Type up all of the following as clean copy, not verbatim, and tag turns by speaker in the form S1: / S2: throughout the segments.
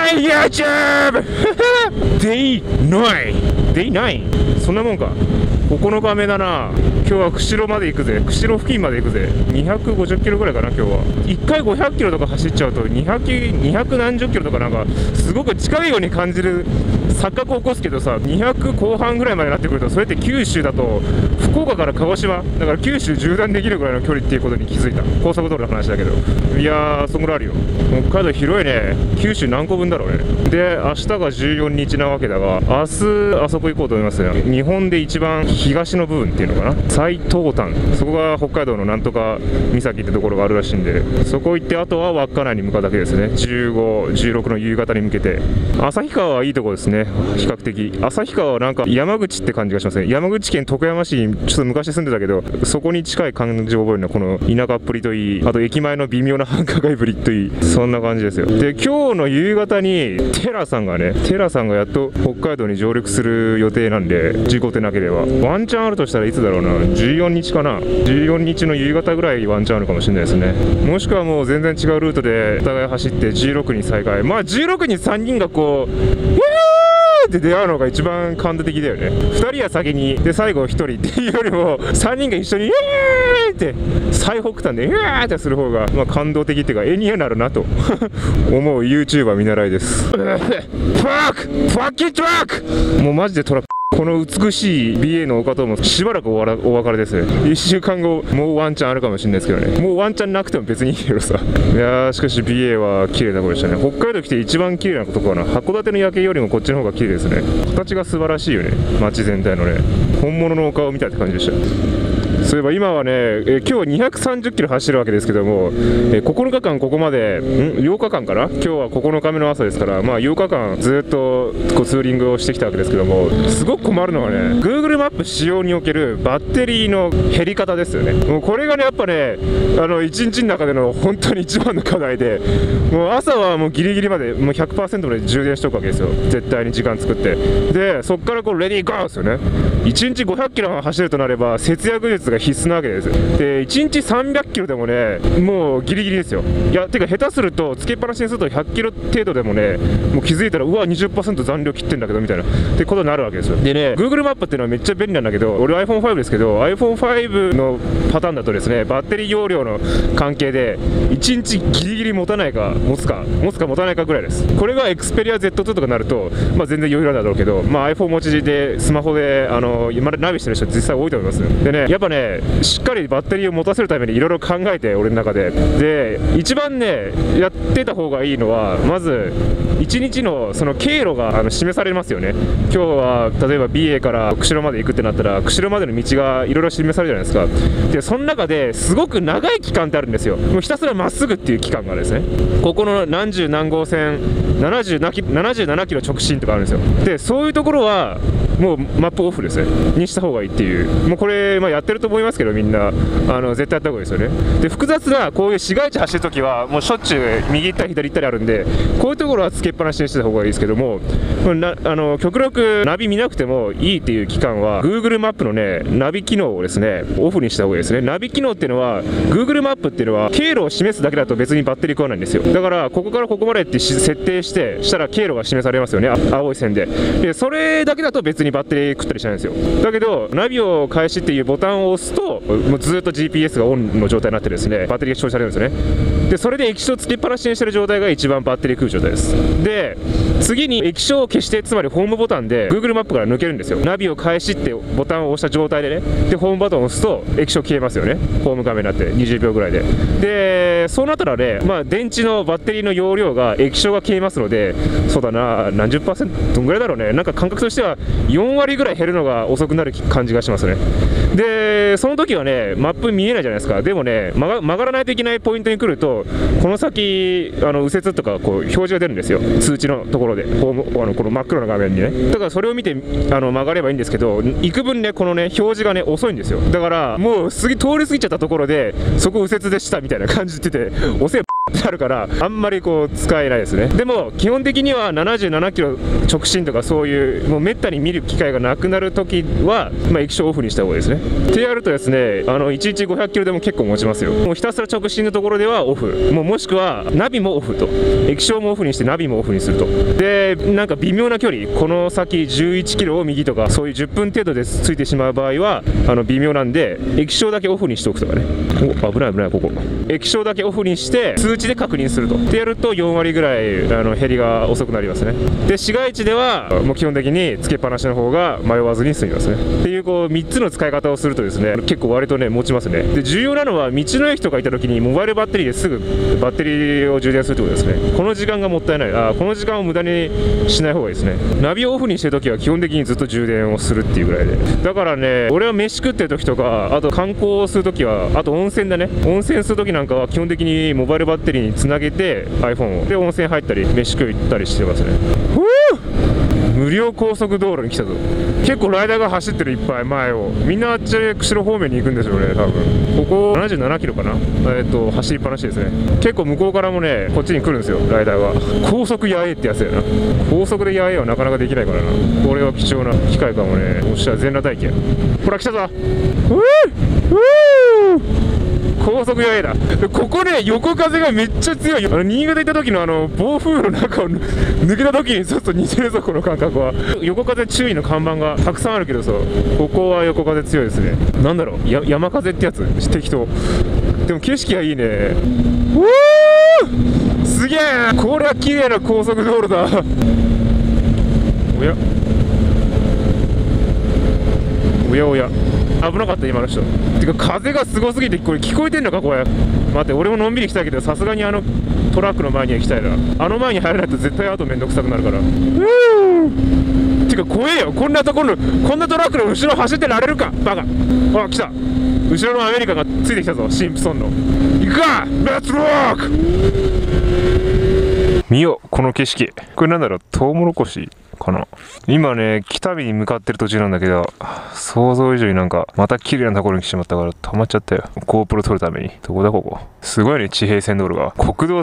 S1: Hi YouTube! Day 9! Day 9? そんなもんか。9日目だな。今日は釧路まで行くぜ。釧路付近まで行くぜ。250キロぐらいかな、今日は。1回500キロとか走っちゃうと200何十キロとかなんかすごく近いように感じる錯覚を起こすけどさ、200後半ぐらいまでなってくると、それって九州だと福岡から鹿児島だから九州縦断できるぐらいの距離っていうことに気づいた。高速道路の話だけど、いやーそんぐらいあるよ。北海道広いね。九州何個分だろうね。で明日が14日なわけだが、明日あそこ行こうと思いますよ。日本で一番東の部分っていうのかな、最東端、そこが北海道のなんとか岬ってところがあるらしいんで、そこ行ってあとは稚内に向かうだけですね。15、16の夕方に向けて。旭川はいいとこですね、比較的。旭川はなんか山口って感じがしますね。山口県徳山市にちょっと昔住んでたけど、そこに近い感じを覚えるのはこの田舎っぷりといい、あと駅前の微妙な繁華街ぶりといい、そんな感じですよ。で今日の夕方にテラさんがやっと北海道に上陸する予定なんで、事故ってなければワンチャンあるとしたらいつだろうな、14日かな。14日の夕方ぐらいワンチャンあるかもしれないですね。もしくはもう全然違うルートでお互い走って16に再開。まあ16に3人がこうって出会うのが一番感動的だよね。2人は先にで最後1人っていうよりも3人が一緒にって最北端でってする方がまあ感動的っていうか絵にはなるなと思う YouTuber 見習いです。ファッキートラック、もうマジでトラック。この美しい BA の岡ともしばらくお別れですね。1週間後もうワンチャンあるかもしれないですけどね。もうワンチャンなくても別にいいけどさ。いやーしかし BA は綺麗な子でしたね。北海道来て一番綺麗なとこかな。函館の夜景よりもこっちの方が綺麗ですね。形が素晴らしいよね、街全体のね。本物の丘を見たって感じでした。そういえば今はね、今日は230キロ走るわけですけども、9日間ここまで8日間かな。今日は9日目の朝ですから、まあ8日間ずっとこうツーリングをしてきたわけですけども、すごく困るのがね、Google マップ使用におけるバッテリーの減り方ですよね。もうこれがね、やっぱね、1日の中での本当に一番の課題で、もう朝はもうギリギリまでもう 100% まで充電しとくわけですよ。絶対に時間作って。でそっからこうレディーゴーですよね。1日500キロ走るとなれば節約術が必須なわけです。で1日300キロでもね、もうギリギリですよ。いやてか下手するとつけっぱなしにすると100キロ程度でもね、もう気づいたらうわ 20% 残量切ってんだけどみたいなってことになるわけですよ。でね、 Google マップっていうのはめっちゃ便利なんだけど、俺 iPhone5 ですけど iPhone5 のパターンだとですね、バッテリー容量の関係で1日ギリギリ持たないか持つか持たないかぐらいです。これが Xperia Z2 とかになると、まあ、全然余裕なんだろうけど、まあ、iPhone 持ちでスマホで今ナビしてる人実際多いと思います。でね、やっぱねしっかりバッテリーを持たせるためにいろいろ考えて、俺の中で一番ねやってた方がいいのは、まず1日のその経路が示されますよね。今日は例えば BA から釧路まで行くってなったら、釧路までの道がいろいろ示されるじゃないですか。でその中ですごく長い期間ってあるんですよ。もうひたすらまっすぐっていう期間がですね、ここの何十何号線77キロ直進とかあるんですよ。でそういうところはもうマップオフですねにした方がいいっていう、もうこれ、まあ、やってると思いますけど、みんな絶対やった方がいいですよね。で複雑なこういう市街地走るときはもうしょっちゅう右行ったり左行ったりあるんで、こういうところはつけっぱなしにしてた方がいいですけども、極力ナビ見なくてもいいっていう期間は Google マップのねナビ機能をですねオフにした方がいいですね。ナビ機能っていうのは Google マップっていうのは経路を示すだけだと別にバッテリー食わないんですよ。だからここからここまでって設定したら経路が示されますよね、青い線で。それだけだと別にバッテリー食ったりしないんですよ。だけどナビを開始っていうボタンを押すともうずっと GPS がオンの状態になってですね、バッテリーが消費されるんですよね。でそれで液晶つけっぱなしにしてる状態が一番バッテリー食う状態です。で次に液晶を消して、つまりホームボタンで Google マップから抜けるんですよ。ナビを開始ってボタンを押した状態でね、でホームボタンを押すと液晶消えますよね、ホーム画面になって20秒ぐらいで。でそうなったらね、まあ、電池のバッテリーの容量が液晶が消えますので、そうだな、何十%どんぐらいだろうね、なんか感覚としては4割ぐらい減るのが遅くなる感じがしますね。でその時はねマップ見えないじゃないですか。でもね曲がらないといけないポイントに来ると、この先右折とかこう表示が出るんですよ、通知のところで。この真っ黒な画面にね。だからそれを見て曲がればいいんですけど、幾分ねこのね表示がね遅いんですよ。だからもう通り過ぎちゃったところでそこ右折でしたみたいな感じで言ってて、遅えってあるからあんまりこう使えないですね。でも基本的には77キロ直進とかそういうもうめったに見る機会がなくなるときは、液晶オフにした方がいいですね。ってやるとですね、1日500キロでも結構持ちますよ。もうひたすら直進のところではオフ、もしくはナビもオフと、液晶もオフにしてナビもオフにすると。でなんか微妙な距離、この先11キロを右とかそういう10分程度でついてしまう場合は微妙なんで、液晶だけオフにしておくとかね。お、危ない危ない、ここ液晶だけオフにして数値で確認すると。ってやると4割ぐらい減りが遅くなりますね。で市街地ではもう基本的につけっぱなしの方が迷わずに済みますね。っていうこう3つの使い方をするとですね、結構割とね持ちますね。で重要なのは道の駅とか行った時にモバイルバッテリーですぐバッテリーを充電するってことですね。この時間がもったいない、この時間を無駄にしない方がいいですね。ナビをオフにしてる時は基本的にずっと充電をするっていうぐらいで、だからね俺は飯食ってる時とか、あと観光をする時は、あと温泉だね、温泉する時なんかは基本的にモバイルバッテリーにつなげて iPhone をで温泉入ったり飯食ったりしてますね。無料高速道路に来たぞ。結構ライダーが走ってる、いっぱい前を。みんなあっち釧路方面に行くんでしょうね多分。ここ77キロかな、走りっぱなしですね。結構向こうからもねこっちに来るんですよライダーが。高速野営ってやつやな。高速で野営はなかなかできないからな。これは貴重な機会かもね。おっしゃ全裸体験。ほら来たぞ。高速野営だ。ここね横風がめっちゃ強い。新潟行った時の暴風の中を抜けた時にちょっと似てるぞこの感覚は。横風注意の看板がたくさんあるけどさ、ここは横風強いですね。なんだろう、山風ってやつ、適当。でも景色がいいね。すげえ、これは綺麗な高速道路だ。おやおやおや、危なかった今の人。てか風がすごすぎて、これ聞こえてんのかこれ。待って、俺ものんびり来たけどさすがにトラックの前には行きたいな。前に入らないと絶対後めんどくさくなるから。てか怖えよ、こんなところこんなトラックの後ろ走ってられるかバカ。あ来た、後ろのアメリカがついてきたぞ、シンプソンの。行くか、レッツロック。見よこの景色。これなんだろう、トウモロコシかな。今ね北見に向かってる途中なんだけど、想像以上になんかまた綺麗なところに来てしまったから止まっちゃったよ。GoPro 撮るために。どこだここ。すごいね、地平線道路が。国道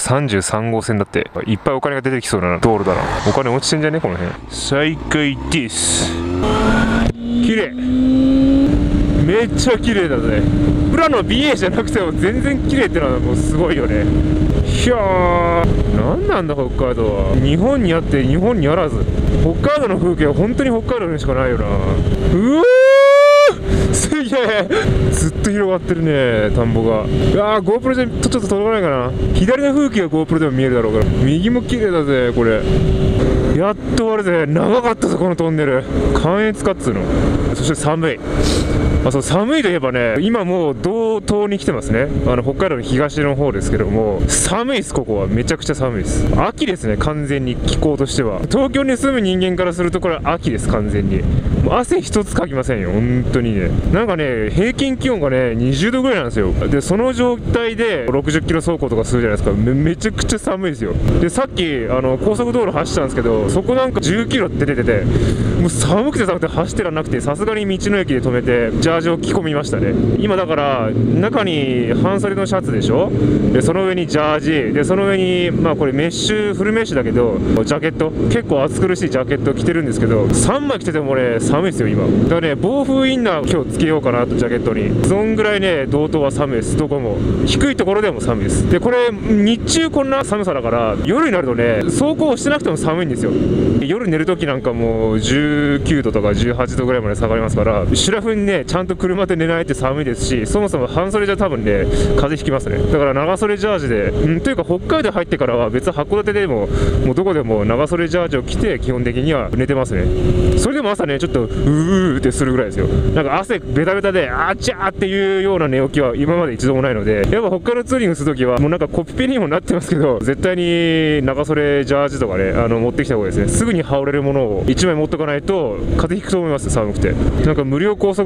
S1: 333号線だって。いっぱいお金が出てきそうな道路だな。お金落ちてんじゃねこの辺。再開です。綺麗、めっちゃ綺麗だぜ。プラの BA じゃなくても全然綺麗ってのはもうすごいよね。ひゃー、なんなんだ北海道は。日本にあって日本にあらず。北海道の風景は本当に北海道にしかないよな。うわーすげえ、ずっと広がってるね田んぼが。GoPro じゃちょっと届かないかな。左の風景は GoPro でも見えるだろうから。右も綺麗だぜこれ。やっと終わるぜ。長かったぞこのトンネル。関越かっつうの。そして寒い。そう寒いといえばね、今もう道東に来てますね。北海道の東の方ですけども、寒いです。ここはめちゃくちゃ寒いです。秋ですね完全に。気候としては東京に住む人間からするとこれは秋です完全に。汗一つかきませんよ本当にね。なんかね平均気温がね20度ぐらいなんですよ。でその状態で60キロ走行とかするじゃないですか。めちゃくちゃ寒いですよ。でさっき高速道路走ったんですけど、そこなんか10キロって出てて、もう寒くて寒くて走ってらなくて、さすがに道の駅で止めてジャージを着込みましたね。今だから中に半袖のシャツでしょ。でその上にジャージで、その上にこれメッシュフルメッシュだけどジャケット、結構暑苦しいジャケットを着てるんですけど、3枚着ててもね寒いですよ今。だからね暴風インナー今日つけようかなとジャケットに。そんぐらいね道東は寒いです。どこも低いところでも寒いです。でこれ日中こんな寒さだから、夜になるとね走行してなくても寒いんですよ。夜寝るときなんかもう19度とか18度ぐらいまで下がりますから、シュラフにねちゃんと車で寝ないって寒いですし、そもそも半袖じゃ多分ね風邪ひきますね。だから長袖ジャージで、というか北海道入ってからは別に函館でももうどこでも長袖ジャージを着て基本的には寝てますね。それでも朝ねちょっとうーってするぐらいですよ。なんか汗ベタベタであちゃーっていうような寝起きは今まで一度もないので、やっぱ北海道ツーリングするときはもうなんかコピペにもなってますけど、絶対に長袖ジャージとかね持ってきた方がいいですね。すぐに羽織れるものを1枚持っとかないと風邪ひくと思います。寒くて。なんか無料高速道路が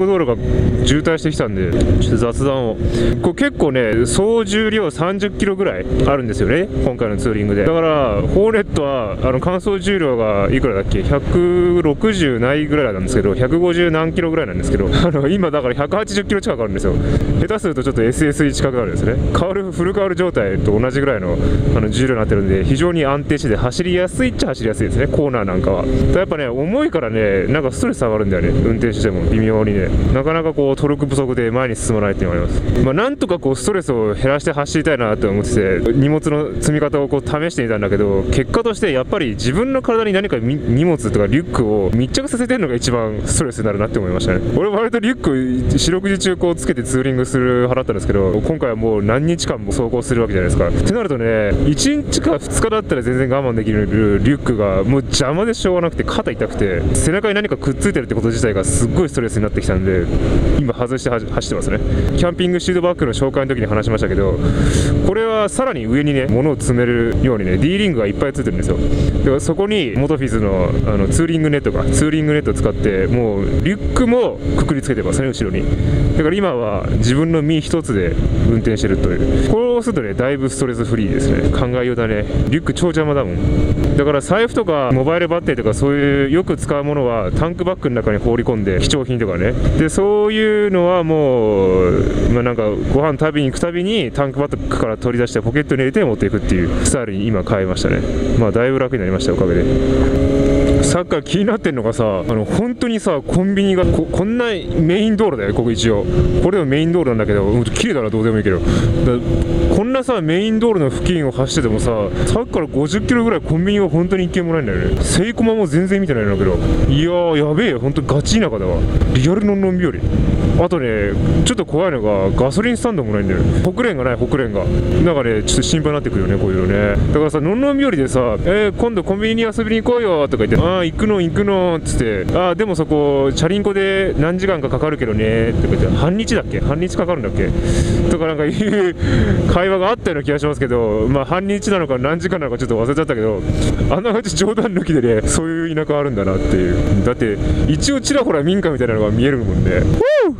S1: 渋滞してきたんで、ちょっと雑談を。これ結構ね、総重量30キロぐらいあるんですよね、今回のツーリングで。だからホーネットは乾燥重量がいくらだっけ、160ないぐらいなんですけど、150何キロぐらいなんですけど、今だから180キロ近くあるんですよ。下手するとちょっと SSE 近くあるんですね。フルカウル状態と同じぐらいの重量になってるんで、非常に安定してて走りやすいっちゃ走りやすいですね、コーナーなんかは。やっぱね、重いからね、なんかストレス上がるんだよね、運転しても微妙にね。なかなかこうトルク不足で前に進まないっていうのがあります。まあなんとかこうストレスを減らして走りたいなと思ってて、荷物の積み方をこう試してみたんだけど、結果としてやっぱり自分の体に何か荷物とかリュックを密着させてるのが一番ストレスになるなって思いましたね。俺割とリュック四六時中こうつけてツーリングする派だったんですけど、今回はもう何日間も走行するわけじゃないですか。ってなるとね、1日か2日だったら全然我慢できるリュックがもう邪魔でしょうがなくて、肩痛くて背中に何かくっついてるってこと自体がすっごいストレスになってきたんで、今外して走ってますね。キャンピングシートバッグの紹介の時に話しましたけど、これはさらに上にね物を詰めるようにね D リングがいっぱいついてるんですよ。だからそこにモトフィズのツーリングネットを使ってもうリュックもくくりつけてますね、後ろに。だから今は自分の身一つで運転してるという。こうするとねだいぶストレスフリーですね。考えようだね。リュック超邪魔だもん。だから財布とかモバイルバッテリーとかそういうよく使うものはタンクバッグの中に放り込んで、貴重品とかね。でそういうのはもう、なんかご飯食べに行くたびにタンクバッグから取り出してポケットに入れて持っていくっていうスタイルに今変えましたね。まあだいぶ楽になりました、おかげで。さっきから気になってんのがさ、本当にさコンビニがこんなメイン道路だよ、ここ一応これでもメイン道路なんだけど、綺麗だな、どうでもいいけど。こんなさメイン道路の付近を走っててもさ、さっきから50キロぐらいコンビニが本当に一軒もないんだよね。セイコマも全然見てないんだけど、いやーやべえよ、本当ガチ田舎だわ。リアルのんのん日和。あとね、ちょっと怖いのがガソリンスタンドもないんだよ。北連がない、北連が。なんかね、ちょっと心配になってくるよね、こういうのね。だからさ、のんのん日和でさ、今度コンビニに遊びに行こうよとか言って、ああ、行くのっつって、ああ、でもそこ、チャリンコで何時間かかかるけどねって言って、半日だっけ、半日かかるんだっけとかなんかいう会話があったような気がしますけど、まあ半日なのか何時間なのかちょっと忘れちゃったけど、あんな感じ冗談抜きでね、そういう田舎あるんだなっていう。だって、一応ちらほら民家みたいなのが見えるもんね。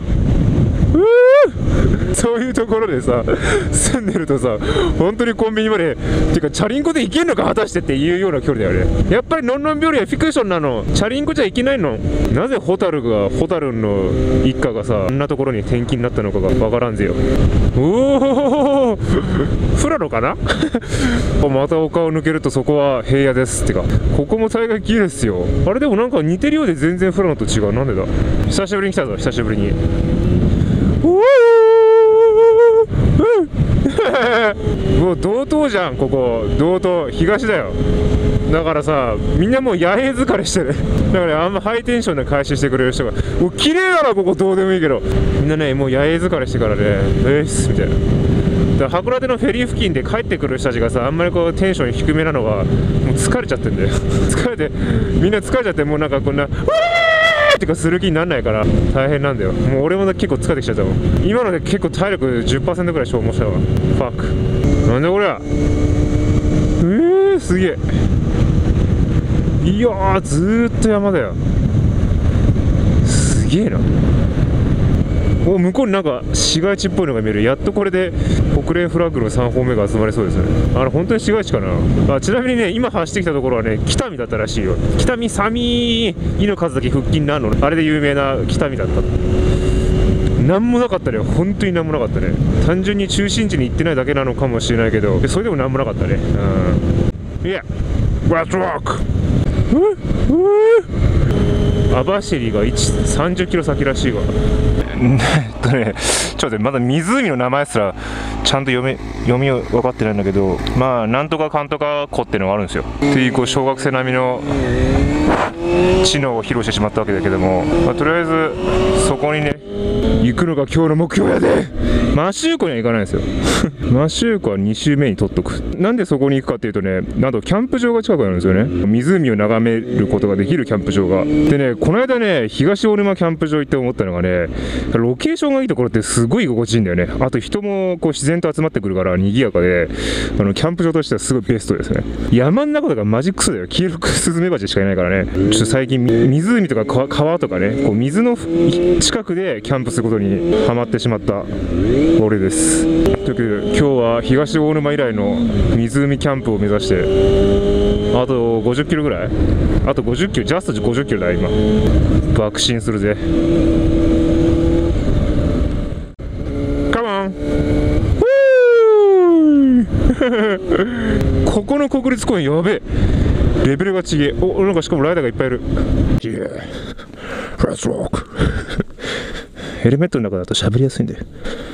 S1: そういうところでさ住んでるとさ、本当にコンビニまでてかチャリンコで行けんのか果たしてっていうような距離だよね。やっぱりのんのん日和はフィクションなの。チャリンコじゃ行けないの。なぜホタルの一家がさあんなところに転勤になったのかがわからんぜよ。おお富良野かなまた丘を抜けるとそこは平野ですってか、ここも大概綺麗ですよ。あれでもなんか似てるようで全然富良野と違う。なんでだ。久しぶりに来たぞ、久しぶりに。もう道東じゃん、ここ道東東だよ。だからさ、みんなもう野営疲れしてる。だからあんまハイテンションで開始してくれる人が、もう綺麗だなここ、どうでもいいけど、みんなねもう野営疲れしてからね、みたいな。だから函館のフェリー付近で帰ってくる人たちがさ、あんまりこうテンション低めなのはもう疲れちゃってんだよ疲れて、みんな疲れちゃって、もうなんかこんなってかする気にならないから大変なんだよ。もう俺も結構疲れてきちゃったもん。今ので結構体力 10% ぐらい消耗したわ。ファック、なんでこりゃ。すげえ。いやー、ずーっと山だよ。すげえな。お、向こうになんか市街地っぽいのが見える。やっとこれで北連フラッグの3本目が集まりそうですね。本当に市街地かな。ちなみにね、今走ってきたところはね、北見だったらしいよ。北見寒い井の数だけ腹筋なんの、あれで有名な北見だった。なんもなかったね、本当になんもなかったね。単純に中心地に行ってないだけなのかもしれないけど、それでもなんもなかったね。いや、Let's rock。網走が30キロ先らしいわ。ちょっとね、まだ湖の名前すらちゃんと読み分かってないんだけど、まあなんとかかんとか湖っていうのがあるんですよ。っていう小学生並みの知能を披露してしまったわけだけども、とりあえずそこにね行くのが今日の目標やで。マシューコには行かないんですよマシューコは2周目に取っとく。なんでそこに行くかっていうとね、なんとキャンプ場が近くにあるんですよね。湖を眺めることができるキャンプ場が。でね、この間ね、東大沼キャンプ場行って思ったのがね、ロケーションがいいところってすごい居心地いいんだよね。あと人もこう自然と集まってくるから賑やかで、キャンプ場としてはすごいベストですね。山の中とかマジクソだよ。黄色くスズメバチしかいないからね。ちょっと最近湖とか川とかね、こう水の近くでキャンプすることにハマってしまった俺です。というわけで今日は東大沼以来の湖キャンプを目指して、あと50キロぐらい、あと50キロ、ジャスト50キロだ今。爆心するぜ。カモンここの国立公園やべえ、レベルが違え。お、なんかしかもライダーがいっぱいいる。Let's rock ヘルメットの中だと喋りやすいんで